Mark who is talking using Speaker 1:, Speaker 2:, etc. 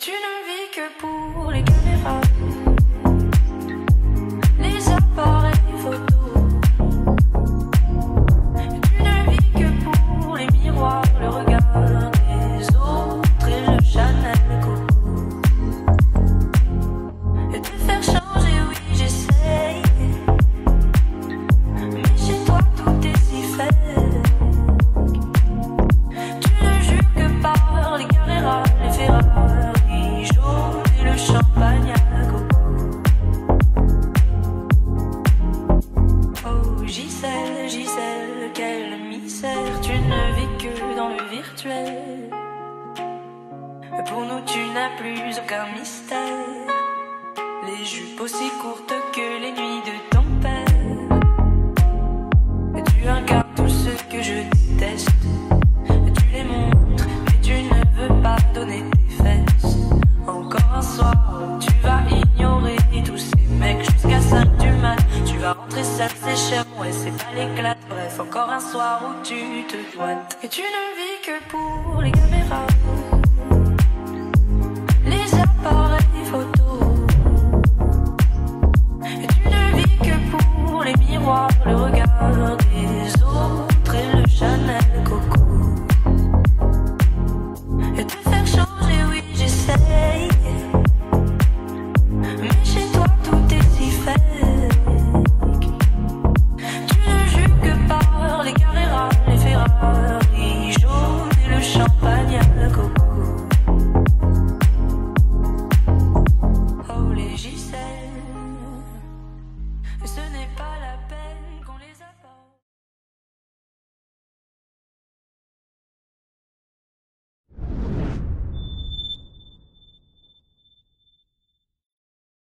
Speaker 1: tu ne vis que pour les caméras, les appareils photos. Et tu ne vis que pour les miroirs, le regard des autres et le Chanel Coco. Et te faire changer, oui j'essaye, mais chez toi tout est si fake. Tu ne jures que par les Carrera, les Ferrari jaunes et le champagne à coco. Oh Gisèle, Gisèle, quelle misère, tu ne vis que dans le virtuel. Pour nous tu n'as plus aucun mystère, les jupes aussi courtes que les nuits de ton père. Et tu incarnes tout ce que je déteste, et tu les montres mais tu ne veux pas donner tes fesses. Encore un soir où tu vas ignorer tous ces mecs jusqu'à 5 du mat. Tu vas rentrer seul, c'est cher, ouais c'est pas l'éclate. Bref, encore un soir où tu te doites. Et tu ne vis que pour les caméras, les appareils photos. Et tu ne vis que pour les miroirs, le regard